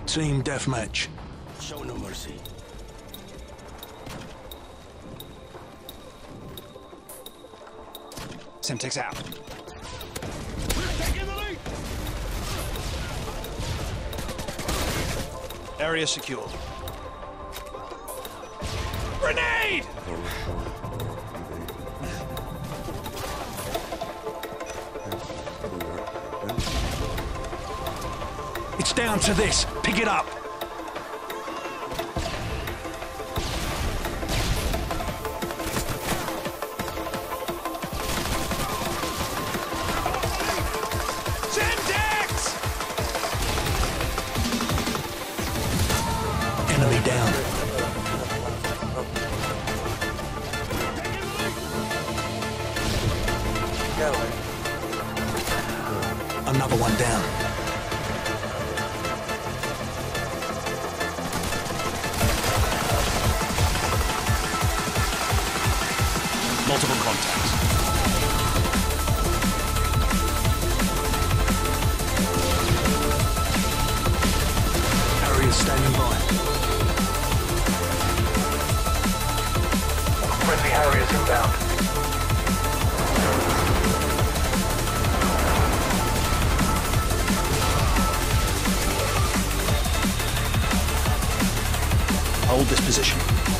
Team deathmatch. Show no mercy. Semtex out. Taking the lead. Area secure. Grenade! It's down to this. Pick it up. Semtex! Enemy down. Another one down. Multiple contacts. Area standing by. Friendly Harriers inbound. Hold this position.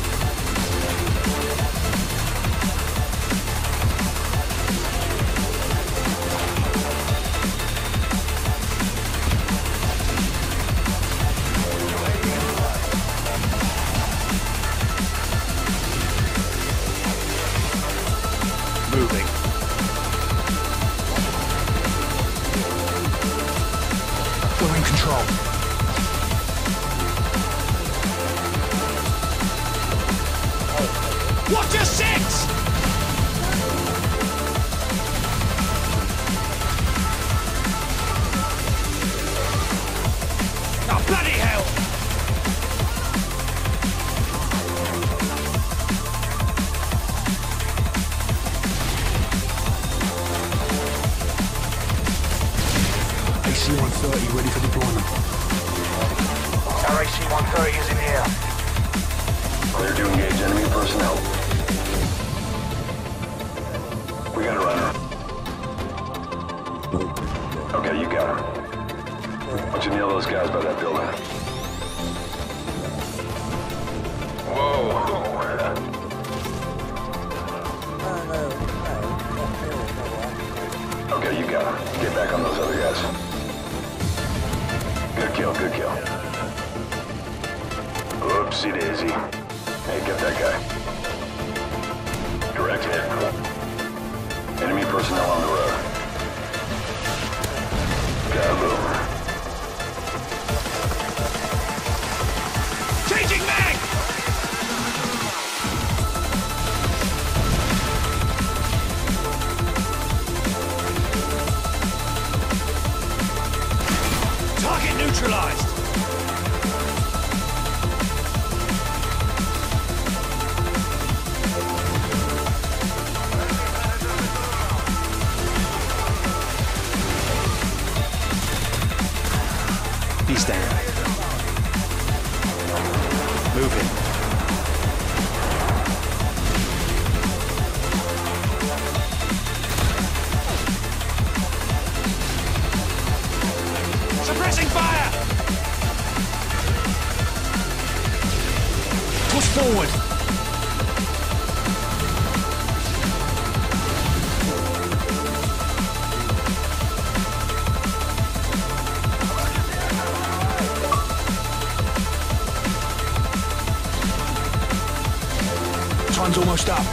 Moving. We're in control. Watch your six! Oh, bloody hell! AC-130 ready for deployment. Our AC-130 is in here. Clear to engage enemy personnel. We got a runner. Okay, you got him. Why don't you nail those guys by that building? Whoa. Okay, you got him. Get back on those other guys. Good kill, good kill. Oopsie daisy. Hey, get that guy. Direct hit. Enemy personnel on the road. Kaboom. Changing mag! Target neutralized! He's down. Moving. Suppressing fire! Push forward! Time's almost up.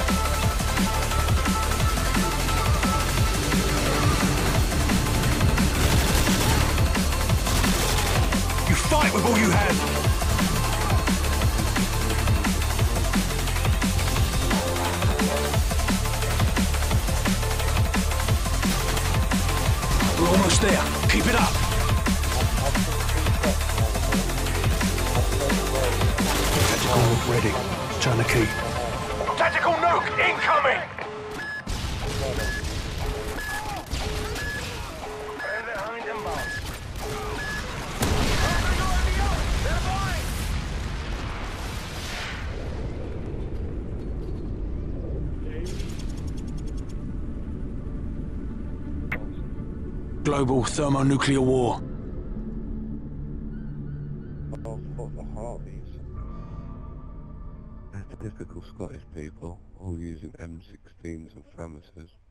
You fight with all you have. We're almost there. Keep it up. Tactical nuke ready. Turn the key. Tactical nuke incoming! Global thermonuclear war. Oh, fuck the Harveys. They're typical Scottish people, all using M16s and FAMASs.